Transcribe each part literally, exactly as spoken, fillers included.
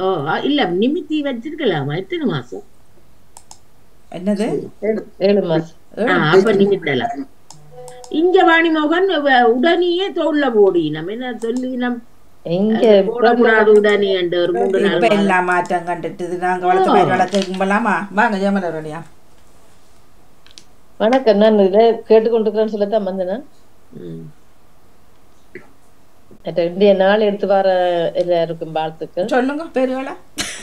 ஓ இல்ல நிமித்தி வச்சிருக்கலாமா எத்தனை மாசம்? என்னது? ஏழு மாசம். அப்ப நிமித்தலாம். இங்க வாணிமோகன் உடனேயே தோல்ல போடி நம்ம என்ன சொல்லி நம் இங்க போடக்கூடாது உடனே என்று ஒரு மூன்று நாள் இப்ப எல்லாம் மாற்றம் கண்டுட்டு நாங்க வளர்த்து மாதிரி வளர்த்து கும்பலாமா வாங்க ஜெயமலரடியா. வணக்கம், நான் இதுல கேட்டுக்கொண்டிருக்கிறேன்னு சொல்லத்தான் வந்தேன். இந்திய நாள் எடுத்து வர எல்லாருக்கும் வாழ்த்துக்கள். சொல்லுங்க பேருகளா.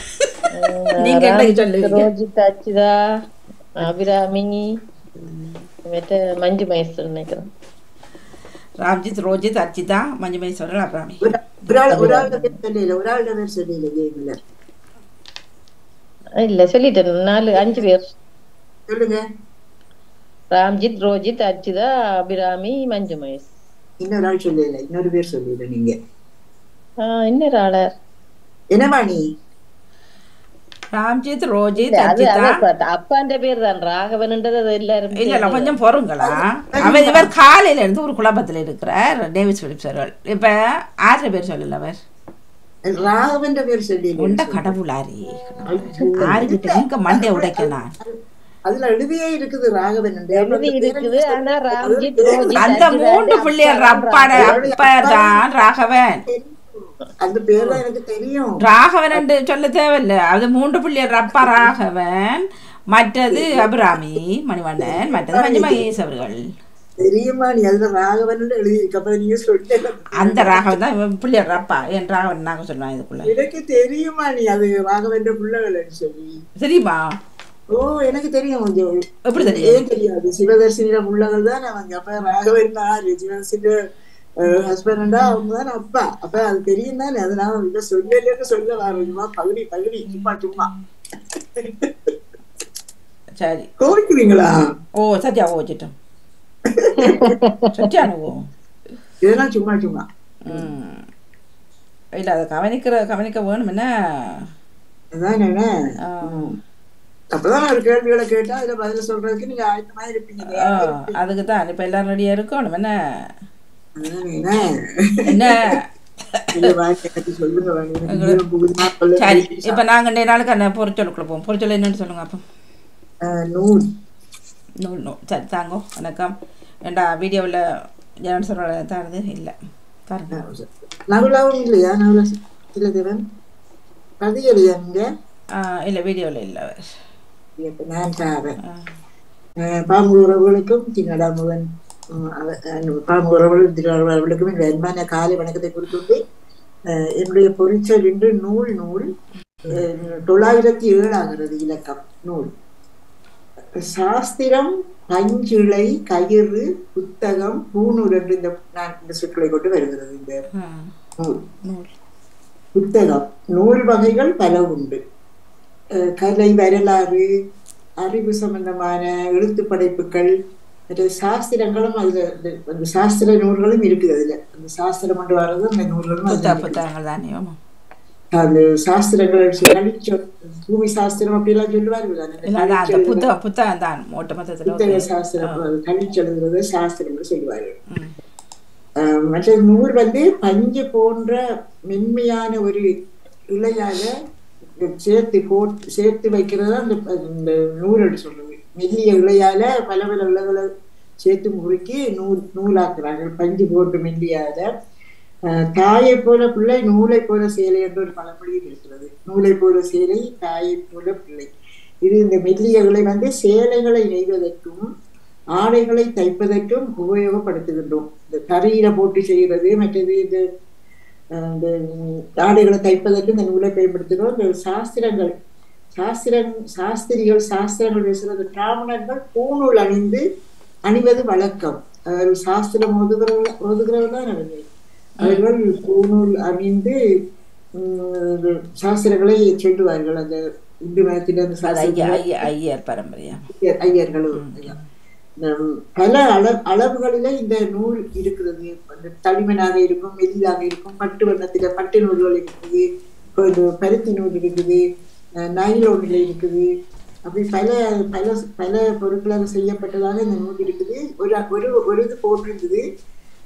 ரோஜித் அச்சிதா அபிராமி மஞ்சு மகேஸ்வரன் நினைக்கிறேன். ராம்ஜித் ரோஜித் அர்ச்சிதா மஞ்சு மகேஸ்வரன் அபிராமி. இல்ல சொல்லிட்டேன், நாலு அஞ்சு பேர் சொல்லுங்க. ராம்ஜித் ரோஜித் அர்ச்சிதா அபிராமி மஞ்சு மகேஷ். இன்னொரு ஆள் சொல்லல, இன்னொரு பேர் சொல்லல நீங்க. இன்னொரு ஆளர் என்னவாணி? ராம்ஜித் ரோஜித் அர்ச்சிதா. அப்பாண்ட பேர் தான் ராகவன்ன்றது எல்லாரும். இல்ல கொஞ்சம் பொறுங்களா. அவர் இவர் காலையில இருந்து ஒரு குழப்பத்துல இருக்கிறார் டேவிஸ் பிலிப்ஸ் அவர்கள். இப்ப ஆறு பேர் சொல்லல அவர் ராகவன் பேர் சொல்லி உண்ட கடவுளாரி ஆறுகிட்ட எங்க மண்டை உடைக்க நான் அதுல எழுதியே இருக்குது ராகவன் இருக்குது. ஆனா ராம்ஜித் அந்த மூன்று பிள்ளையர் அப்பாட அப்பர் தான் ராகவன். அந்த பேர் தான் எனக்கு தெரியும். ராகவன் என்று சொல்ல தேவையில்லை. அது மூன்று பிள்ளையர் அப்பா ராகவன், மற்றது அபிராமி மணிவண்ணன், மற்றது மஞ்சு மகேஷ் அவர்கள். தெரியுமா? நீ அதுல ராகவன் எழுதியிருக்கப்ப நீங்க சொல்ல அந்த ராகவன் தான் பிள்ளையர் அப்பா. என் ராகவன் நாங்க சொல்லுவோம் இதுக்குள்ள. எனக்கு தெரியுமா? நீ அது ராகவன் பிள்ளைகள் சொல்லி தெரியுமா? ஓ எனக்கு தெரியும். கொஞ்சம் எப்படி தெரியும்? ஏன் தெரியாது? சிவதர்சினியில உள்ளவர்கள் தான் அவங்க. அப்ப ராகவன் தான் சிவதர்சின ஹஸ்பண்டா அவங்க தான் அப்பா. அப்ப அது தெரியும் தானே. அது நான் இதை சொல்லலன்னு சொல்ல வரணுமா? பகுதி பகுதி சும்மா சும்மா. சரி கோவிக்கிறீங்களா? ஓ சத்யா ஓ வச்சுட்டோம் சத்யானுவோ இதெல்லாம் சும்மா சும்மா. ம் இல்ல அதை கவனிக்கிற கவனிக்க வேணும் என்ன. அதானே. அப்பதான் ஒரு கேள்விகளை கேட்டா அதுல பதில சொல்றதுக்கு நீங்க ஆயத்தமா இருப்பீங்க. அதுக்கு தான் இப்ப எல்லாரும் ரெடியா இருக்கணும் என்ன. என்ன சரி இப்ப நாங்க ரெண்டு நாளுக்கு அந்த பொறிச்சொல்லுக்குள்ள போவோம். பொறிச்சொல் என்னன்னு சொல்லுங்க அப்போ. நூல் நூல் நூல் சரி தாங்கோ. வணக்கம். ஏண்டா வீடியோவில் ஜன சொல்ற தானது இல்லை பாருங்க. நகுலாவும் இல்லையா? நகுலா இல்லை தேவன் கதையிலையா நீங்க? இல்லை வீடியோவில் இல்லை. நான் தாரேன். பாம்பு உறவுகளுக்கும் திங்கடாமுகன் பாம்பு உறவுகளும் திங்கடாமுகளுக்கும் இந்த அன்பான காலை வணக்கத்தை கொடுத்துட்டு என்னுடைய பொறிச்சல் இன்று நூல் நூல் தொள்ளாயிரத்தி ஏழு ஆகிறது இலக்கம். நூல் சாஸ்திரம் பஞ்சிழை கயிறு புத்தகம் பூநூல் என்று இந்த நான் இந்த சொற்களை கொண்டு வருகிறது. இந்த நூல் புத்தகம் நூல் வகைகள் பல உண்டு. கலை வரலாறு அறிவு சம்பந்தமான எழுத்து படைப்புகள் மற்ற சாஸ்திரங்களும் அதுல அந்த சாஸ்திர நூல்களும் இருக்குது. அதுல அந்த சாஸ்திரம் கொண்டு வர்றது அந்த நூல்களும் அந்த சாஸ்திரங்கள் பூமி சாஸ்திரம் அப்படிலாம் சொல்லுவார்கள். புத்தக சாஸ்திரம் கழிச்செழுதுறது சாஸ்திரங்கள் சொல்லுவார்கள். மற்ற நூல் வந்து பஞ்சு போன்ற மென்மையான ஒரு இலையால சேர்த்து போட்டு சேர்த்து வைக்கிறதா அந்த நூல் என்று சொல்றது. மெல்லிய இலையால பல பல இலைகளை சேர்த்து முறுக்கி நூல் நூலாக்குறார்கள். பஞ்சு போட்டு மெல்லியாத தாயை போல பிள்ளை நூலை போல சேலை என்று ஒரு பழமொழியில் இருக்கிறது. நூலை போல சேலை தாயை போல பிள்ளை. இது இந்த மெல்லிய இலை வந்து சேலைகளை நெய்வதற்கும் ஆடைகளை தைப்பதற்கும் உபயோகப்படுத்துகின்றோம். இந்த தறியில போட்டு செய்கிறது மற்றது இந்த இந்த ஆடைகளை தைப்பதற்கு இந்த நூலை பயன்படுத்துகிறோம். இந்த சாஸ்திரங்கள் சாஸ்திரம் சாஸ்திரிகள் சாஸ்திரங்கள் பேசுகிறது. பிராமணர்கள் பூநூல் அணிந்து அணிவது வழக்கம். சாஸ்திரம் ஓதுகிற ஓதுகிறவர் தான் நடந்தது. அவர்கள் பூநூல் அணிந்து சாஸ்திரங்களை சொல்லுவார்கள். அந்த இந்து மதத்தில் அந்த ஐயர் பரம்பரையா ஐயர்களும் பல அள அளவுகளில இந்த நூல் இருக்கிறது. தடிமனாக இருக்கும், மெலிதாக இருக்கும், பட்டு வண்ணத்தில பட்டு நூல்கள் இருக்குது, பருத்தி நூல் இருக்குது, நைலோன்ல இருக்குது. அப்படி பல பல பல பொருட்களாக செய்யப்பட்டதாக இந்த நூல் இருக்குது. ஒரு ஒரு ஒரு இது போட்டிருந்தது.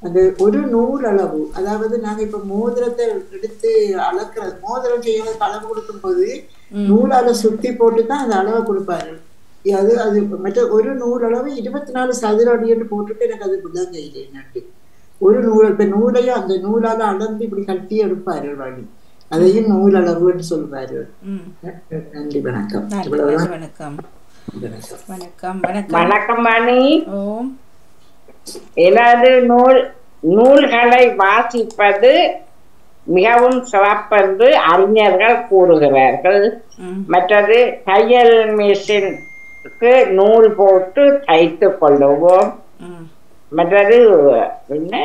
அந்த ஒரு நூல் அளவு, அதாவது நாங்க இப்ப மோதிரத்தை எடுத்து அளக்குறது, மோதிரம் செய்யறதுக்கு அளவு கொடுக்கும் போது நூலால சுத்தி போட்டுதான் அந்த அளவை கொடுப்பாரு. அது அது மற்ற ஒரு நூல் அளவு இருபத்தி நாலு சதுர அடின்னு போட்டுட்டு எனக்கு அது விளங்க இல்லை நட்டு. ஒரு நூல் இப்ப நூலையும் அந்த நூலால அளந்து இப்படி கட்டி எடுப்பாரு வாணி, அதையும் நூல் அளவுன்னு சொல்வாரு. நன்றி, வணக்கம். வணக்கம் வணக்கம் வணக்கம் மணி. ஓம். எனது நூல் நூல்களை வாசிப்பது மிகவும் சிறப்பென்று அறிஞர்கள் கூறுகிறார்கள். மற்றது தையல் மிஷினுக்கு நூல் போட்டு தைத்து கொள்ளுவோம். மற்றது என்ன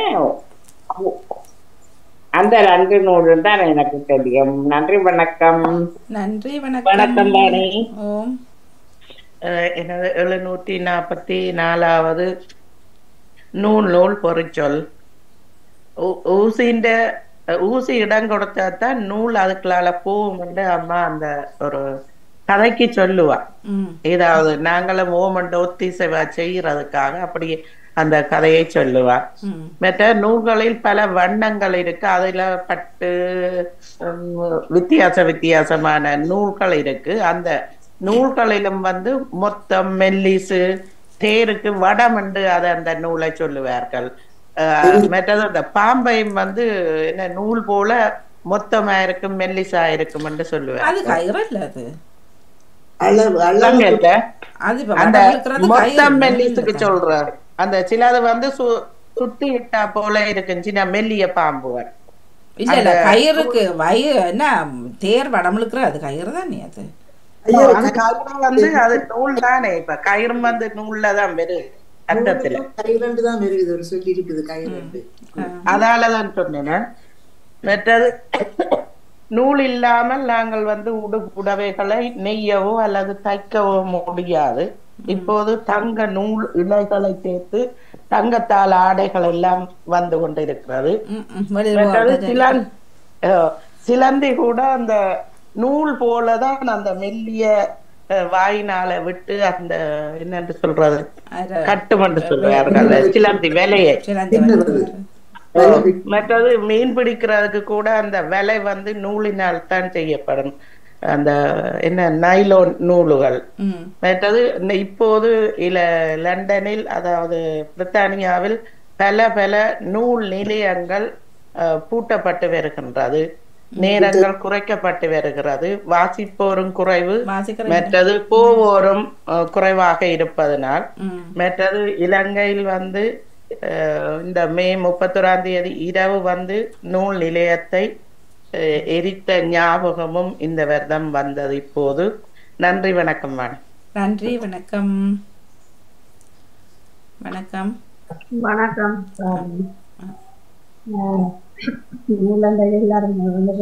அந்த ரெண்டு நூல் தான் எனக்கு தெரியும். நன்றி, வணக்கம். நன்றி, வணக்கம் தானே. ஓம். எனது எழுநூற்றி நாற்பத்தி நாலாவது நூல் நூல் பொறிச்சொல். ஊசின்ற ஊசி இடம் கொடுத்தாதான் நூல் அதுக்குள்ளால போகும் என்று அம்மா அந்த ஒரு கதைக்கு சொல்லுவா. ஏதாவது நாங்களும் ஓமண்ட ஒத்திசைவா செய்யறதுக்காக அப்படி அந்த கதையை சொல்லுவா. மற்ற நூல்களில் பல வண்ணங்கள் இருக்கு, அதுல பட்டு வித்தியாச வித்தியாசமான நூல்கள் இருக்கு. அந்த நூல்களிலும் வந்து மொத்தம் மெல்லிசு தேருக்கு வடம் என்று அதை அந்த நூலை சொல்லுவார்கள். மற்றது அந்த பாம்பையும் வந்து என்ன நூல் போல மொத்தமா இருக்கும் மெல்லிசா இருக்கும் என்று சொல்லுவார்கள். அந்த மொத்தம் மெல்லிசுக்கு சொல்ற அந்த சிலது வந்து சுத்தி இட்டா போல இருக்கும் சின்ன மெல்லிய பாம்புவர். இல்ல இல்ல கயிறுக்கு வய என்ன தேர் வடம் இழுக்கிற அது கயிறு தானே. அது வந்து அது நூல் தானே. இப்ப கயிறு வந்து நூல்ல தான் வருது, அர்த்தத்துல கயிறுதான் வருது ஒரு சொல்லி இருக்குது கயிறு. அதாலதான் சொன்னேன். மற்றது நூல் இல்லாமல் நாங்கள் வந்து உடு புடவைகளை நெய்யவோ அல்லது தைக்கவோ முடியாது. இப்போது தங்க நூல் இலைகளை சேர்த்து தங்கத்தால் ஆடைகள் எல்லாம் வந்து கொண்டிருக்கிறது. சிலந்தி கூட அந்த நூல் போலதான் அந்த மெல்லிய வாயினால விட்டு அந்த என்னன்னு சொல்றது கட்டுமன்று சொல்றார்கள் சிலந்தி வேலையை. மற்றது மீன் பிடிக்கிறதுக்கு கூட அந்த விலை வந்து நூலினால் தான் செய்யப்படும், அந்த என்ன நைலோன் நூலுகள். மற்றது இப்போது இல லண்டனில் அதாவது பிரித்தானியாவில் பல பல நூல் நிலையங்கள் பூட்டப்பட்டு வருகின்றது, நேரங்கள் குறைக்கப்பட்டு வருகிறது. வாசிப்போரும் குறைவு, மற்றது போவோரும் குறைவாக இருப்பதனால். மற்றது இலங்கையில் வந்து இந்த மே முப்பத்தொராம் தேதி இரவு வந்து நூல் நிலையத்தை எரித்த ஞாபகமும் இந்த வருடம் வந்தது இப்போது. நன்றி, வணக்கம். நன்றி, வணக்கம். வணக்கம் வணக்கம். நூல் எல்லாரும்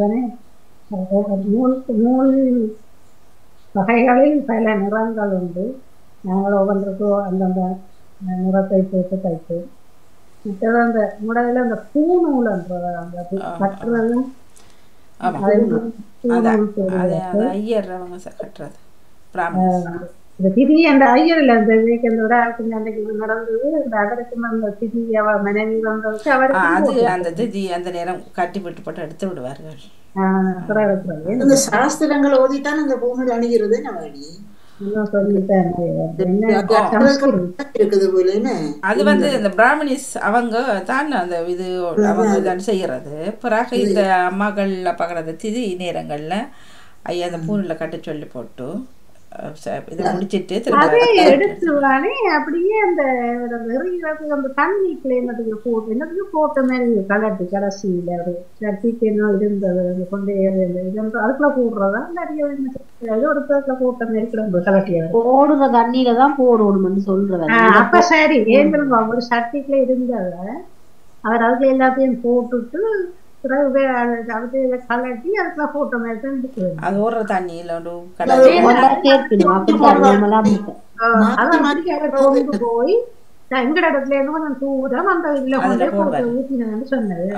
நூல் நூல் வகைகளில் பல நிறங்கள் உண்டு. நாங்கள் ஒவ்வொன்றுக்கும் அந்தந்த நிறத்தை போட்டு தைப்போம். மற்றது அந்த முடையில அந்த பூநூல் என்றது அந்த கட்டுறதும் திதி அந்த ஐயர்ல அந்த நடந்தது இந்த அதற்கு அந்த திதி அவ மனைவி வந்ததுக்கு அவருக்கு அது அந்த திதி அந்த நேரம் கட்டி விட்டு போட்டு எடுத்து விடுவார்கள். இந்த சாஸ்திரங்கள் ஓதித்தான் அந்த பூநூல் அணிகிறது. அது வந்து இந்த பிராமணிஸ் அவங்க தான் அந்த இது அவங்க தான் செய்யறது. பிறகு இந்த அம்மாக்கள் பாக்குறது திதி நேரங்கள்ல ஐயா அந்த பூனில கட்ட சொல்லி போட்டு இதை முடிச்சிட்டு எடுத்துவானே அப்படியே அந்த அந்த தண்ணிக்குள்ள என்னதுக்கு போட்டு என்னதுக்கு போட்ட மாதிரி கலட்டி கடைசியில ஒரு சட்டிக்கு என்ன இருந்தது கொண்டே அதுக்குள்ள போடுறதா நிறைய ஒரு பேர்ல போட்ட மாதிரி கிடந்து கலட்டிய போடுற தண்ணியில தான் போடணும்னு சொல்றேன். அப்ப சரி ஏந்திருங்க ஒரு சட்டிக்குள்ள இருந்தத அவர் அதுல எல்லாத்தையும் போட்டுட்டு கலட்டி அதுக்குள்ள போட்ட மாதிரி தான் இருக்குது. அது ஓடுற தண்ணியில கொண்டு போய் எங்கட இடத்துல இருந்து கொஞ்சம் தூரம் அந்த இதுல கொண்டே போட்டு ஊத்தினு சொன்னது.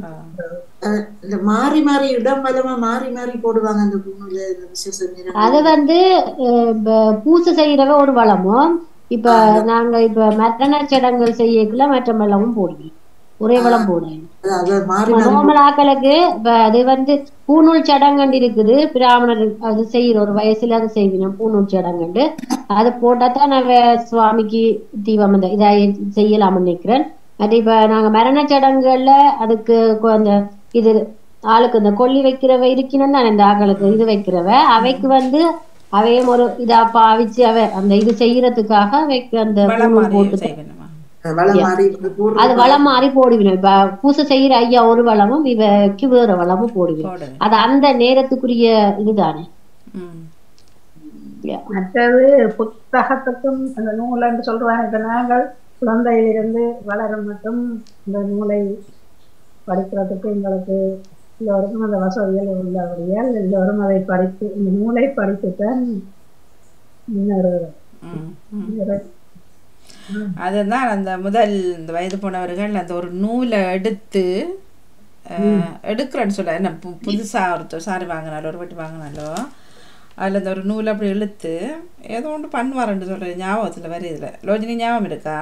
மாறி மாறி இடம் பலமா மாறி மாறி போடுவாங்க அந்த பூநூல. அது வந்து பூசை செய்யறவ ஒரு வளமும் இப்ப நாங்க இப்ப மரண சடங்குகள் செய்யக்குள்ள மற்ற வெள்ளமும் போடுவோம். ஒரே வளம் போடுறேன். அது மாறி நார்மல் ஆக்களுக்கு இப்ப அது வந்து பூநூல் சடங்கண்டு இருக்குது. பிராமணர் அது செய்யற ஒரு வயசுல அது செய்யணும் பூநூல் சடங்கண்டு. அது போட்டாதான் நாங்க சுவாமிக்கு தீபம் இந்த இதை செய்யலாம்னு நினைக்கிறேன். அது இப்ப நாங்க மரண சடங்குகள்ல அதுக்கு அந்த இது ஆளுக்கு இந்த கொல்லி வைக்கிறவ இருக்கணும் தானே இந்த ஆக்களுக்கு இது வைக்கிறவ அவைக்கு வந்து அவையும் ஒரு இதா பாவிச்சு அவ அந்த இது செய்யறதுக்காக அவைக்கு அந்த பூநூல் போட்டு அது வளம் மாறி போடுவினோம். இப்ப பூசை செய்யற ஐயா ஒரு வளமும் இவக்கு வேற வளமும் போடுவினோம். அது அந்த நேரத்துக்குரிய இதுதானே. மற்றது புத்தகத்துக்கும் அந்த நூல் சொல்றாங்க. இப்ப நாங்கள் குழந்தையிலிருந்து வளரும் மட்டும் இந்த நூலை படிக்கிறதுக்கு எங்களுக்கு எல்லோருக்கும் அந்த வசதிகள் உள்ளபடியால் எல்லோரும் அதை படித்து இந்த நூலை படித்துத்தான் முன்னேறுவது. அதுதான் அந்த முதல் இந்த வயது போனவர்கள் அந்த ஒரு நூலை எடுத்து எடுக்கிறேன்னு சொல்ல என்ன புதுசாக ஒருத்தர் சாரி வாங்கினாலோ ஒரு வாட்டி வாங்கினாலோ அதில் இந்த ஒரு நூலை அப்படி இழுத்து ஏதோ ஒன்று பண்ணுவாருன்னு சொல்கிறேன். ஞாபகத்தில் வேறு இதில் லோஜினி ஞாபகம் இருக்கா?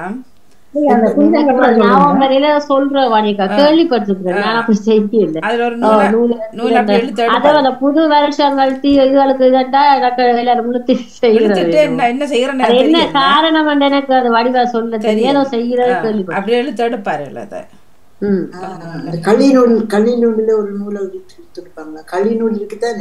புது வருஷங்கள் என்ன செய்யறேன் என்ன காரணம் எனக்கு அது வடிவா சொல்ல தெரியாதோ செய்யறது அப்படி எழுத்து எடுப்பாரு அதை களிநூல் களிநூல்ல ஒரு நூலை கொடுப்பாங்க. களிநூல் இருக்குதானே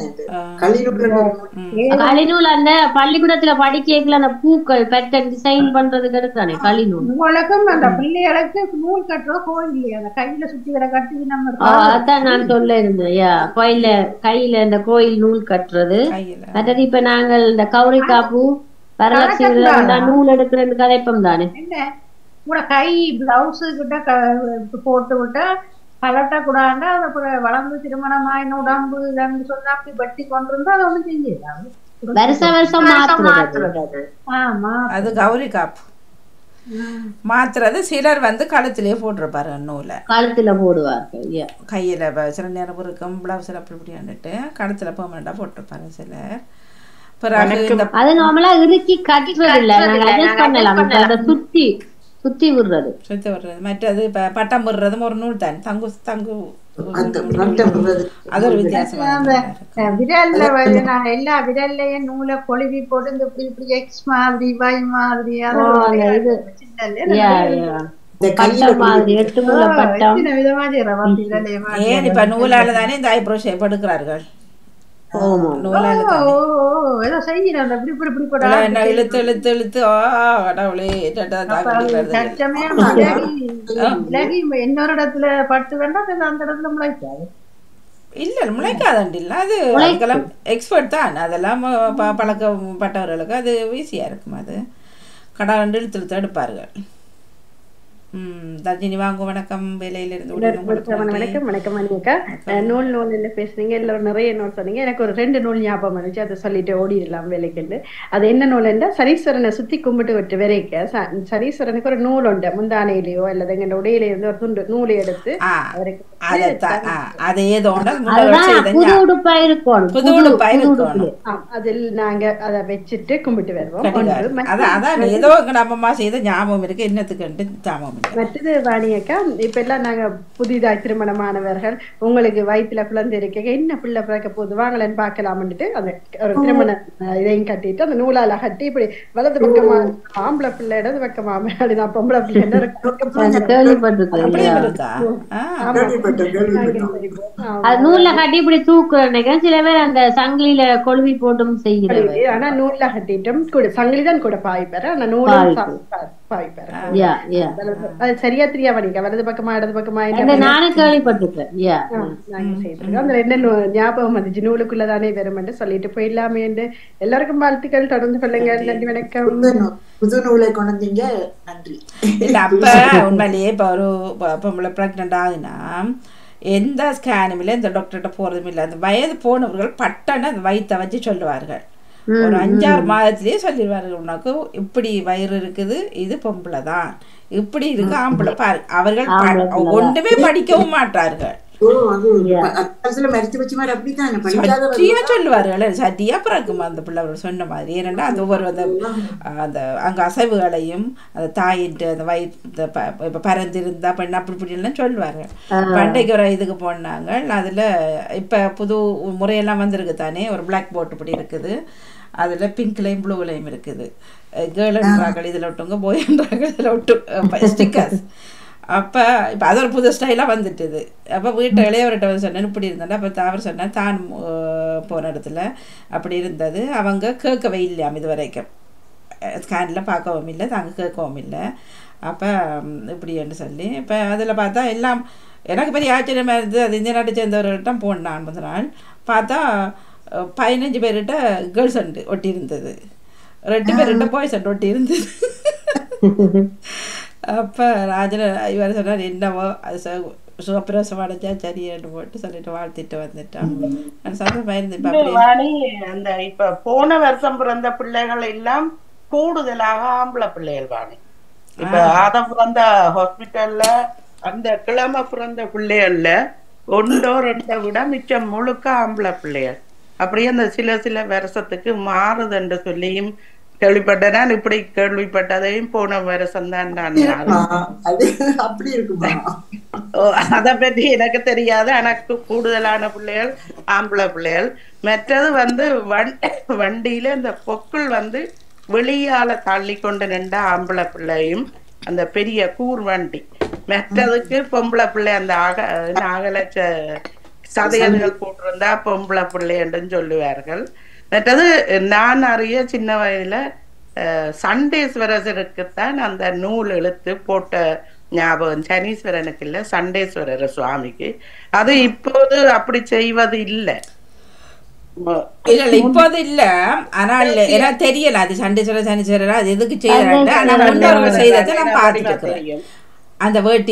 களிநூல் அந்த பள்ளிக்கூடத்துல படிக்கல அந்த பூக்கள் பேட்டர்ன் டிசைன் பண்றதுக்கு எடுத்தானே களிநூல். உங்களுக்கும் அந்த பிள்ளைகளுக்கு நூல் கட்டுற கோயில் அந்த கையில சுத்தி வர கட்டி நம்ம அதான் நான் சொல்ல இருந்தேன் கோயில கையில இந்த கோயில் நூல் கட்டுறது. மற்றது இப்ப நாங்கள் இந்த கௌரிக்காப்பு வரலட்சுமி நூல் எடுக்கிறேன்னு கதைப்பம் தானே. கூட கை பிளவுஸு கிட்ட போட்டு விட்டா கலட்ட கூடாண்டா அதை வளர்ந்து திருமணமாய் உடம்பு இல்லைன்னு சொன்னா அப்படி பட்டி கொண்டு இருந்தா அதை ஒண்ணு செஞ்சிடலாம். வருஷம் வருஷம் மாத்துறது. ஆமா அது கௌரி காப்பு மாத்துறது. சிலர் வந்து கழுத்திலேயே போட்டிருப்பாரு நூலை கழுத்துல போடுவார்கள். கையில சில நேரம் இருக்கும் பிளவுஸ்ல அப்படி இப்படியாண்டுட்டு கழுத்துல பெர்மனண்டா போட்டிருப்பாரு சிலர். அது நார்மலா இறுக்கி கட்டுறது இல்ல, நாங்க அட்ஜஸ்ட் பண்ணலாம். அதை சுத்தி சுத்தி விடுறது சுத்தி விடுறது. மற்றது இப்ப பட்டம் விடுறதும் ஒரு நூல் தான். தங்கு தங்கு அது ஒரு வித்தியாசம். விரல்ல நாங்க எல்லா விரல்லையும் நூலை கொழுவி போட்டு இப்படி இப்படி எக்ஸ் மாதிரி வை மாதிரி ஏன் இப்ப நூலால தானே இந்த ஐப்ரோ ஷேப் எடுக்கிறார்கள். இழுத்து இழுத்து இழுத்து இன்னொரு இடத்துல பட்டு வேண்டாம் அந்த இடத்துல முளைக்காது. இல்ல முளைக்காதண்டு இல்ல, அது எக்ஸ்பர்ட் தான். அதெல்லாம் பழக்கப்பட்டவர்களுக்கு அது ஈஸியா இருக்கும். அது கடை ரெண்டு இழுத்து இழுத்து எடுப்பார்கள். தர்ஜினி வாங்க வணக்கம். வேலையிலிருந்து வணக்கம் வணக்கம் அனிகா. நூல் நூல் என்ன பேசுறீங்க, எல்லோரும் நிறைய நூல் சொன்னீங்க. எனக்கு ஒரு ரெண்டு நூல் ஞாபகம் இருந்துச்சு, அதை சொல்லிட்டு ஓடிடலாம் வேலைக்கு. அது என்ன நூல் என்றா சரீஸ்வரனை சுத்தி கும்பிட்டு விட்டு வரைக்க சரீஸ்வரனுக்கு ஒரு நூல் உண்டு. முந்தானையிலயோ அல்லது எங்க உடையில இருந்து ஒரு துண்டு நூலை எடுத்து அவருக்கு அதில் நாங்க அதை வச்சுட்டு கும்பிட்டு வருவோம். ஏதோ நம்ம செய்த ஞாபகம் இருக்கு, என்னத்துக்கு ஞாபகம். மற்றது வாணியக்கா, இப்ப எல்லாம் நாங்க புதிதாக திருமணமானவர்கள் உங்களுக்கு வயிற்றுல குழந்தை இருக்க என்ன பிள்ளை பிறக்க போது வாங்கலன்னு பாக்கலாம்னுட்டு அந்த ஒரு திருமண இதையும் கட்டிட்டு அந்த நூலால கட்டி இப்படி வலது பக்கமா ஆம்பளை பிள்ளை இடது பக்கமா நான் பொம்பளை பிள்ளை நூல்ல கட்டி இப்படி தூக்குறேன். சில பேர் அந்த சங்கிலியில கொழுவி போட்டும் செய்யறது. ஆனா நூல்ல கட்டிட்டும் கூட சங்கிலி தான் கூட பாய்ப்பாரு. ஆனா நூலும் பாய்ப்பாரு. அது சரியா தெரியா வடிங்க வலது பக்கமா இடது பக்கமா நானே கேள்விப்பட்டிருக்கேன். அந்த ரெண்டு ஞாபகம் வந்துச்சு. நூலுக்குள்ளதானே வரும் என்று சொல்லிட்டு போயிடலாமே என்று எல்லாருக்கும் வாழ்த்துக்கள். தொடர்ந்து சொல்லுங்க. நன்றி வணக்கம். புது நூலை கொண்டீங்க, நன்றி. இல்ல அப்ப உண்மையிலேயே இப்ப ஒரு பொம்பளை பிரெக்னென்ட் ஆகுனா எந்த ஸ்கேனும் இல்லை, எந்த டாக்டர்கிட்ட போறதும் இல்லை. அந்த வயது போனவர்கள் பட்டன அந்த வயிற்ற வச்சு சொல்லுவார்கள். ஒரு அஞ்சாறு மாதத்திலேயே சொல்லிடுவார்கள், உனக்கு இப்படி வயிறு இருக்குது, இது பொம்பளை தான், இப்படி இருக்கு ஆம்பளை பாரு. அவர்கள் ஒன்றுமே படிக்கவும் மாட்டார்கள். சட்டியா சொல்லுவாரு சட்டியா பிறக்கும் அந்த பிள்ளைகள் சொன்ன மாதிரி. ஏன்னா அந்த ஒவ்வொரு அந்த அந்த அங்க அசைவுகளையும் அந்த தாயிட்டு அந்த வயிற்று இப்ப பறந்திருந்தா பெண் அப்படி இப்படிலாம் சொல்லுவாரு. பண்டைக்கு ஒரு இதுக்கு போனாங்க. அதுல இப்ப புது முறையெல்லாம் வந்திருக்கு தானே, ஒரு பிளாக் போர்ட் இப்படி இருக்குது, அதுல பிங்க்லையும் ப்ளூலையும் இருக்குது. கேர்ள்ன்றார்கள் இதில் விட்டுங்க, பாய்ன்றார்கள் இதில் விட்டு ஸ்டிக்கர்ஸ். அப்போ இப்போ அது ஒரு புது ஸ்டைலாக வந்துட்டுது. அப்போ வீட்டை இளையவர்கிட்ட வந்து சொன்னேன் இப்படி இருந்தாலும். அப்போ அவர் சொன்னேன் தான் போன இடத்துல அப்படி இருந்தது, அவங்க கேட்கவே இல்லையாம் இது வரைக்கும், ஸ்கேனில் பார்க்கவும் இல்லை, தாங்க கேட்கவும் இல்லை. அப்போ இப்படின்னு சொல்லி இப்போ அதில் பார்த்தா எல்லாம் எனக்கு பெரிய ஆச்சரியமாக இருந்தது. அது இந்திய நாட்டை சேர்ந்தவர்கள்ட்ட போனான் முதல் நாள் பார்த்தா பதினஞ்சு பேர்கிட்ட கேர்ள்ஸ் அண்டு ஒட்டி இருந்தது, ரெண்டு பேர்கிட்ட பாய்ஸ் அண்டு ஒட்டி இருந்தது. அப்போ ராஜன் இவர் சொன்னார் என்னவோ அது சுகப்பிரசம் அடைஞ்சா சரியான்னு போட்டு சொல்லிட்டு வாழ்த்திட்டு வந்துட்டான். அந்த இப்ப போன வருஷம் பிறந்த பிள்ளைகள் எல்லாம் கூடுதலாக ஆம்பளை பிள்ளைகள் வாணி. இப்ப அத பிறந்த ஹாஸ்பிட்டல்ல அந்த கிழமை பிறந்த பிள்ளைகள்ல ஒன்றோ ரெண்டை விட மிச்சம் முழுக்க ஆம்பளை பிள்ளைகள். அப்படியே அந்த சில சில வருஷத்துக்கு மாறுதுன்னு சொல்லியும் கேள்விப்பட்டேன். இப்படி கேள்விப்பட்டதையும் போன வருஷம் தான் நான் அப்படி இருக்குமா அத பற்றி எனக்கு தெரியாது. எனக்கு கூடுதலான பிள்ளைகள் ஆம்பளை பிள்ளைகள். மற்றது வந்து வண்டியில இந்த பொக்குள் வந்து வெளியால தள்ளி கொண்டு நின்ற ஆம்பளை பிள்ளையும் அந்த பெரிய கூர் வண்டி. மற்றதுக்கு பொம்பளை பிள்ளை அந்த ஆக அகல சதையல்கள் போட்டிருந்தா பொம்பளை பிள்ளை என்று சொல்லுவார்கள். மற்றது நான் அறிய சின்ன வயதுல சண்டேஸ்வரருக்குத்தான் அந்த நூல் இழுத்து போட்ட ஞாபகம். சனீஸ்வரனுக்கு இல்ல, சண்டேஸ்வரர் சுவாமிக்கு. அது இப்போது அப்படி செய்வது இல்லை. இல்ல இல்ல இப்போது இல்ல. ஆனால் எனக்கு தெரியல அது சண்டேஸ்வரர் சனீஸ்வரர் அது எதுக்கு செய்யறாங்க. ஆனா முன்னோர்கள் செய்ததை நான் பார்த்துட்டு இருக்கிறேன். அந்த வேட்டி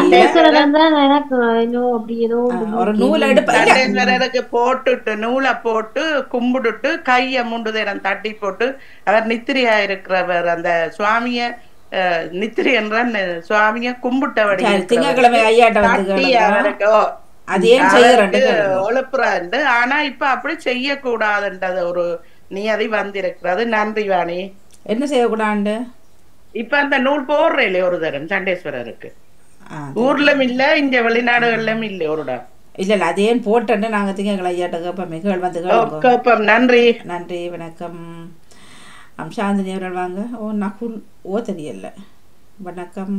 ஒரு நூலை எடுப்பதற்கு போட்டுட்டு நூலை போட்டு கும்பிட்டுட்டு கைய மூன்று நேரம் தட்டி போட்டு அவர் நித்திரியா இருக்கிறவர் அந்த சுவாமிய நித்திரி என்ற சுவாமிய கும்பிட்டபடி திங்கட்கிழமை ஐயாட்ட ஒழுப்புறாண்டு. ஆனா இப்ப அப்படி செய்ய கூடாதுன்றது ஒரு நியதி வந்திருக்கிறது. நன்றி வாணி. என்ன செய்யக்கூடாது? இப்ப அந்த நூல் போடுறே இல்லையா ஒரு தரம் சண்டேஸ்வரருக்கு ஊர்லம் இல்ல, இங்க வெளிநாடுகள்லும் இல்ல ஒரு இடம் இல்ல இல்ல அதே போட்டு நாங்க திங்கட்கிழமை ஐயாட்ட கேப்போம். மிகழ் வந்து கேப்போம். நன்றி நன்றி வணக்கம். சாந்தினி அவர்கள் வாங்க. ஓ நகுல் ஓ தெரியல. வணக்கம்.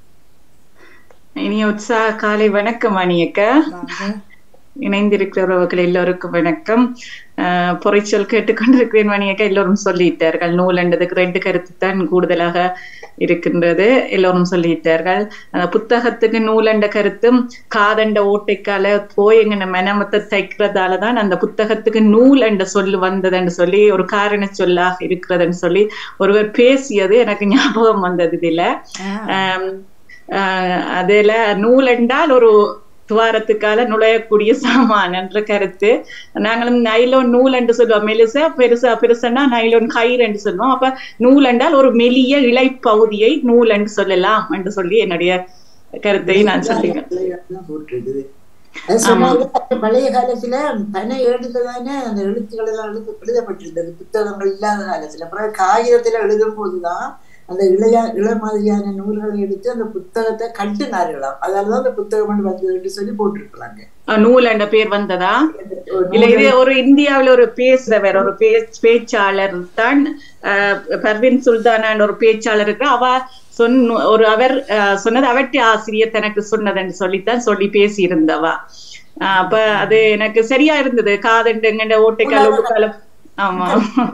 இனி உற்சாக காலை வணக்கம் அணியக்கா. இணைந்திருக்கிறவர்கள் எல்லோருக்கும் வணக்கம். அஹ் பொறைச்சொல் கேட்டுக்கொண்டிருக்கிறேன் மணியக்கா. எல்லோரும் சொல்லிட்டார்கள் நூலண்டதுக்கு ரெண்டு கருத்து தான் கூடுதலாக இருக்கின்றது. எல்லோரும் சொல்லிட்டார்கள். அந்த புத்தகத்துக்கு நூலண்ட கருத்தும் காதண்ட ஓட்டைக்கால போய் எங்க மனமத்தை தைக்கிறதாலதான் அந்த புத்தகத்துக்கு நூல் என்ற சொல்லு வந்ததுன்னு சொல்லி ஒரு காரண சொல்லாக இருக்கிறதுன்னு சொல்லி ஒருவர் பேசியது எனக்கு ஞாபகம் வந்தது. இதுல ஆஹ் ஆஹ் அதுல நூல் என்றால் ஒரு துவாரத்துக்கால நுழையக்கூடிய சாமான் என்ற கருத்து. நாங்களும் நைலோன் நூல் என்று சொல்லுவோம். மெலிசா பெருசா பெருசா நைலோன் கயிறு என்று சொல்லுவோம். அப்ப நூல் என்றால் ஒரு மெலிய இலைப்பகுதியை நூல் என்று சொல்லலாம் என்று சொல்லி என்னுடைய கருத்தை நான் சொல்லுகிறேன். பழைய காலத்துல பனை ஏடுலதானே அந்த எழுத்துக்கள் எல்லாம் எழுத்து எழுதப்பட்டிருந்தது புத்தகங்கள் இல்லாத காலத்துல. அப்புறம் காகிதத்துல எழுதும் போதுதான் அந்த இளைய இள மாதிரியான நூல்களை எடுத்து அந்த புத்தகத்தை கட்டுனார்களாம். அதனாலதான் அந்த புத்தகம் வந்ததுன்னு சொல்லி போட்டிருக்கலாங்க. நூல் என்ற பேர் வந்ததா இல்ல? இது ஒரு இந்தியாவில ஒரு பேசுறவர் ஒரு பேச்சாளர் தான் பர்வீன் சுல்தானான் ஒரு பேச்சாளர் இருக்கு. அவ சொன்ன ஒரு அவர் சொன்னது அவற்றை ஆசிரியர் தனக்கு சொன்னதுன்னு சொல்லித்தான் சொல்லி பேசி இருந்தவா. அப்ப அது எனக்கு சரியா இருந்தது. காதண்டுங்க ஓட்டைக்கால ஒடுக்கால. ஆமா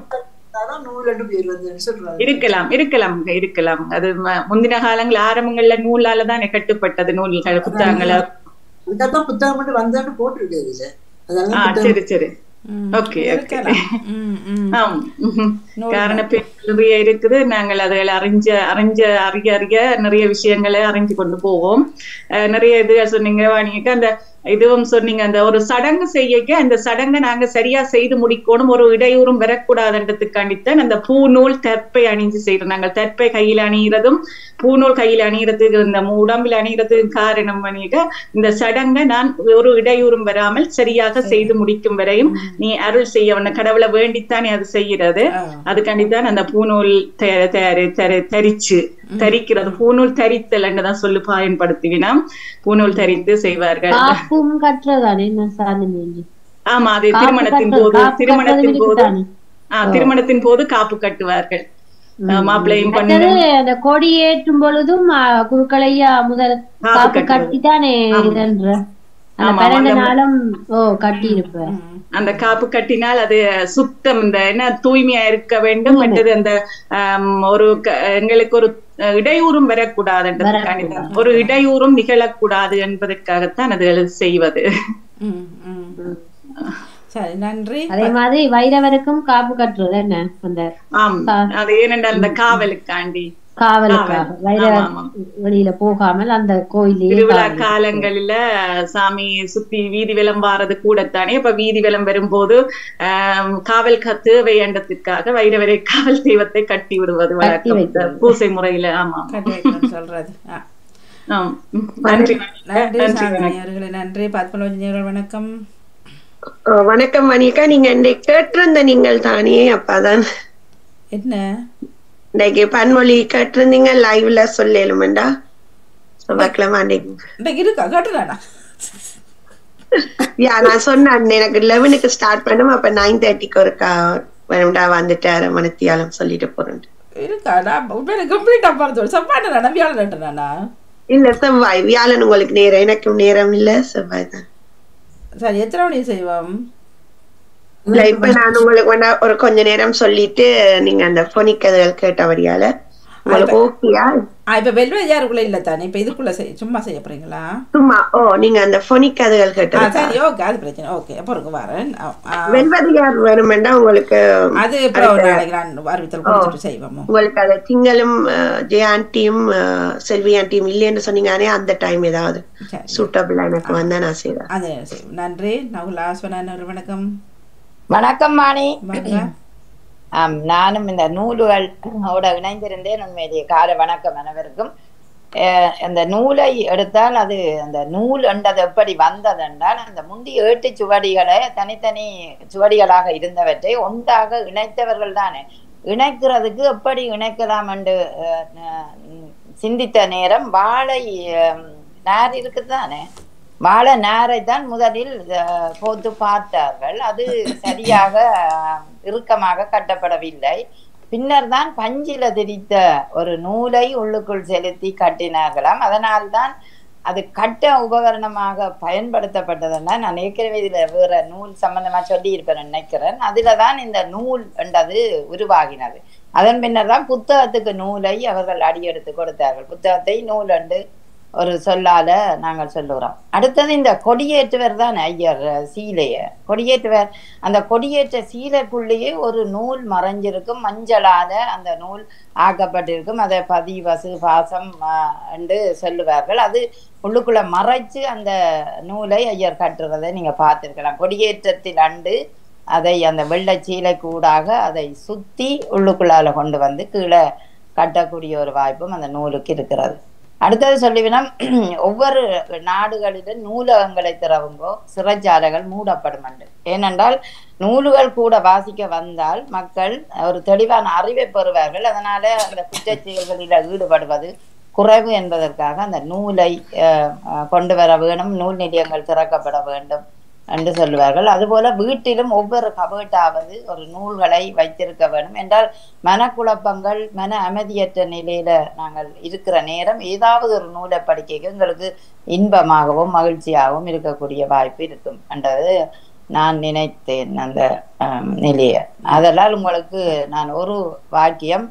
இருக்கலாம் இருக்கலாம் இருக்கலாம். அது முந்தின காலங்கள் ஆரம்பங்கள்ல நூலாலதான் கட்டுப்பட்டது நூல்கள் புத்தகங்கள. புத்தகம் மட்டும் வந்தான்னு போட்டிருக்கு. சரி சரி ஓகே காரண நிறைய இருக்குது. நாங்கள் அதில் அறிஞ்ச அறிஞ்ச அறிய அறிய நிறைய விஷயங்களை அறிஞ்சு கொண்டு போவோம். நிறைய இது சொன்னீங்க வாணிக்கு அந்த இதுவும் சொன்னீங்க, அந்த ஒரு சடங்கு செய்யக்க அந்த சடங்கை நாங்க சரியா செய்து முடிக்கணும், ஒரு இடையூறும் வரக்கூடாதுன்றதுக்காண்டித்தான் அந்த பூநூல் தெற்பை அணிஞ்சு செய்யறோம். நாங்கள் தெற்பை கையில் அணிகிறதும் பூநூல் கையில் அணிகிறதுக்கு இந்த உடம்பில் அணிகிறதுக்கு காரணம் பண்ணிக்க இந்த சடங்கை நான் ஒரு இடையூறும் வராமல் சரியாக செய்து முடிக்கும் வரையும் நீ அருள் செய்ய உன்ன கடவுளை வேண்டித்தானே அது செய்யறது. அதுக்காண்டித்தான் அந்த பூநூல் தரிச்சு தரிக்கிறது, பூநூல் தரித்தல் என்றுதான் சொல்லி பயன்படுத்துவினா பூநூல் தரித்து செய்வார்கள். ஆமா, அது திருமணத்தின் போது திருமணத்தின் போது ஆஹ் திருமணத்தின் போது காப்பு கட்டுவார்கள். மாப்பிள்ளையும் அந்த கொடி ஏற்றும் பொழுதும் குருக்களையா முதல் காப்பு கட்டித்தானே கட்டி இருப்ப. அந்த காப்பு கட்டினால் அது சுத்தம், இந்த என்ன தூய்மையா இருக்க வேண்டும் என்றது, அந்த ஒரு எங்களுக்கு ஒரு இடையூறும் வரக்கூடாது, ஒரு இடையூறும் நிகழக்கூடாது என்பதற்காகத்தான் அது செய்வது. சரி, நன்றி. அதே மாதிரி வைரவருக்கும் காப்பு கட்டுறது என்ன அந்த அது ஏனென்றால் அந்த காவலுக்காண்டி காவலுக்காக வைரவர் வெளியில போகாமல் அந்த கோயிலே திருவிழா காலங்களில சாமி சுத்தி வீதி விளம் வாரது கூடத்தானே. இப்ப வீதி விளம் வரும்போது ஆஹ் காவல் தேவை என்றதுக்காக வைரவரை காவல் தெய்வத்தை கட்டி விடுவது வழக்கம் பூசை முறையில. ஆமா சொல்றது. நன்றி நன்றி நன்றி. பத்மலோஜினியர்கள் வணக்கம். வணக்கம் மணிக்கா. நீங்க கேட்டிருந்த நீங்கள் தானே அப்பாதான் என்ன இன்னைக்கு பன்மொழி கேட்டிருந்தீங்க லைவ்ல சொல்லலுமெண்டா செவ்வாய்க்கிழமை இருக்கா கேட்டுறானா? யா நான் சொன்னேன் எனக்கு லெவனுக்கு ஸ்டார்ட் பண்ணும், அப்ப நைன் தேர்ட்டிக்கு ஒருக்கா வேணும்டா வந்துட்டு அரை மணித்தியாலம் சொல்லிட்டு போறேன். இருக்கா? நான் கம்ப்ளீட்டா பார்த்து செவ்வாய் வியாழனா? இல்ல செவ்வாய். வியாழன் உங்களுக்கு நேரம், எனக்கும் நேரம் இல்ல, செவ்வாய் தான். சரி, எத்தனை மணி செய்வோம்? இல்ல இப்ப நான் உங்களுக்கு ஒரு கொஞ்ச நேரம் சொல்லிட்டு நீங்க அந்த பொனிக்கதைகள் கேட்டவரியால உங்களுக்கு ஓகேயா? இப்ப வெல்வெஜாருக்குள்ள இல்ல தானே, இப்ப இதுக்குள்ள சும்மா செய்ய போறீங்களா? சும்மா. ஓ, நீங்க அந்த பொனிக்கதைகள் கேட்டது. சரி, ஓகே, அது பிரச்சனை. ஓகே, அப்புறம் வரேன். வெல்வெஜார் வேணுமெண்டா உங்களுக்கு அது நாளைக்கு நான் அறிவித்தல் கொடுத்துட்டு செய்வோம். உங்களுக்கு அது திங்களும் ஜெயாண்டியும் செல்வி ஆண்டியும் இல்லைன்னு சொன்னீங்க, அந்த டைம் ஏதாவது சூட்டபிளா எனக்கு வந்தா நான் செய்வேன். அது நன்றி. நகுலா சொன்ன ஒரு வணக்கம். வணக்கம் மாணி. ஆம், நானும் இந்த நூல்கள் இணைந்திருந்தேன். உண்மையிலேயே கால வணக்கம் அனைவருக்கும். அந்த நூலை எடுத்தால் அது அந்த நூல் என்றது எப்படி வந்தது என்றால், அந்த முந்தைய ஏட்டு சுவடிகளை தனித்தனி சுவடிகளாக இருந்தவற்றை ஒன்றாக இணைத்தவர்கள் தானே. இணைக்கிறதுக்கு எப்படி இணைக்கலாம் என்று சிந்தித்த நேரம் வாழை நார் இருக்குதானே, வாழை நாரை தான் முதலில் போட்டு பார்த்தார்கள். அது சரியாக இறுக்கமாக கட்டப்படவில்லை. பின்னர் தான் பஞ்சில திரித்த ஒரு நூலை உள்ளுக்குள் செலுத்தி கட்டினார்களாம். அதனால்தான் அது கட்ட உபகரணமாக பயன்படுத்தப்பட்டதுன்னா நான் ஏற்கனவே இதுல வேற நூல் சம்பந்தமா சொல்லி இருப்பேன் நினைக்கிறேன். அதுலதான் இந்த நூல் என்றது உருவாகினது. அதன் பின்னர் தான் புத்தகத்துக்கு நூலை அவர்கள் அடியெடுத்து கொடுத்தார்கள். புத்தகத்தை நூல் என்று ஒரு சொல்லால நாங்கள் சொல்லுகிறோம். அடுத்தது இந்த கொடியேற்றுவர் தான் ஐயர் சீலைய கொடியேற்றுவர். அந்த கொடியேற்ற சீலைக்குள்ளேயே ஒரு நூல் மறைஞ்சிருக்கும், மஞ்சளால அந்த நூல் ஆக்கப்பட்டிருக்கும். அதை பதி வசு பாசம் என்று சொல்லுவார்கள். அது உள்ளுக்குள்ள மறைச்சு அந்த நூலை ஐயர் கட்டுறதை நீங்க பார்த்திருக்கலாம். கொடியேற்றத்தில் அண்டு அதை அந்த வெள்ளை சீலை கூடாக அதை சுத்தி உள்ளுக்குள்ளால கொண்டு வந்து கீழே கட்டக்கூடிய ஒரு வாய்ப்பும் அந்த நூலுக்கு இருக்கிறது. அடுத்தது சொல்லிவினா, ஒவ்வொரு நாடுகளிலும் நூலகங்களை திறவுங்கோ சிறைச்சாலைகள் மூடப்படும் என்று. ஏனென்றால் நூல்கள் கூட வாசிக்க வந்தால் மக்கள் ஒரு தெளிவான அறிவை பெறுவார்கள். அதனால அந்த குற்றச்செயல்களில் ஈடுபடுவது குறைவு என்பதற்காக அந்த நூலை கொண்டு வர வேணும், நூல் நிலையங்கள் திறக்கப்பட வேண்டும் என்று சொல்லுவார்கள். அதுபோல வீட்டிலும் ஒவ்வொரு கபட்டாவது ஒரு நூல்களை வைத்திருக்க வேண்டும். என்றால் மனக்குழப்பங்கள் மன அமைதியற்ற நிலையில நாங்கள் இருக்கிற நேரம் ஏதாவது ஒரு நூலை படிக்க எங்களுக்கு இன்பமாகவும் மகிழ்ச்சியாகவும் இருக்கக்கூடிய வாய்ப்பு இருக்கும் என்றது நான் நினைத்தேன் அந்த நிலைய. அதனால் உங்களுக்கு நான் ஒரு வாக்கியம்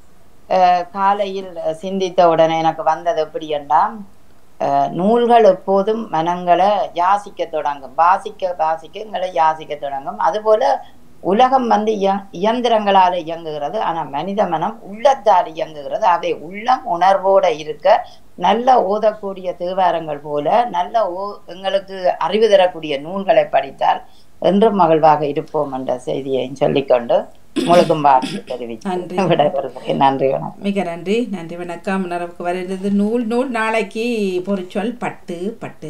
காலையில் சிந்தித்த உடனே எனக்கு வந்தது எப்படி என்றால், நூல்கள் எப்போதும் மனங்களை யாசிக்க தொடங்கும், வாசிக்க வாசிக்க எங்களை யாசிக்க தொடங்கும். அதுபோல உலகம் வந்து இயந்திரங்களால இயங்குகிறது, ஆனா மனித மனம் உள்ளத்தால் இயங்குகிறது. அவை உள்ளம் உணர்வோட இருக்க நல்ல ஓதக்கூடிய தேவாரங்கள் போல நல்ல ஓ எங்களுக்கு அறிவு தரக்கூடிய நூல்களை படித்தால் என்றும் மகிழ்வாக இருப்போம் என்ற செய்தியையும் சொல்லிக்கொண்டு முழுக்கும் வாழ்த்து தெரிவித்து விடைபெறுகிறேன். நன்றி வணக்கம். மிக நன்றி. நன்றி வணக்கம். நிறைவுக்கு வருகிறது நூல் நூல் நாளைக்கு பொறிச்சொல் பட்டு பட்டு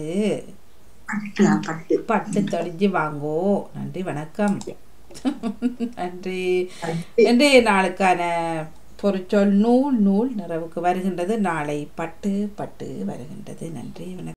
பட்டு தொழிஞ்சு வாங்கோ. நன்றி வணக்கம். நன்றி. இன்றைய நாளுக்கான பொறிச்சொல் நூல் நூல் நிறைவுக்கு வருகின்றது. நாளை பட்டு பட்டு வருகின்றது. நன்றி வணக்கம்.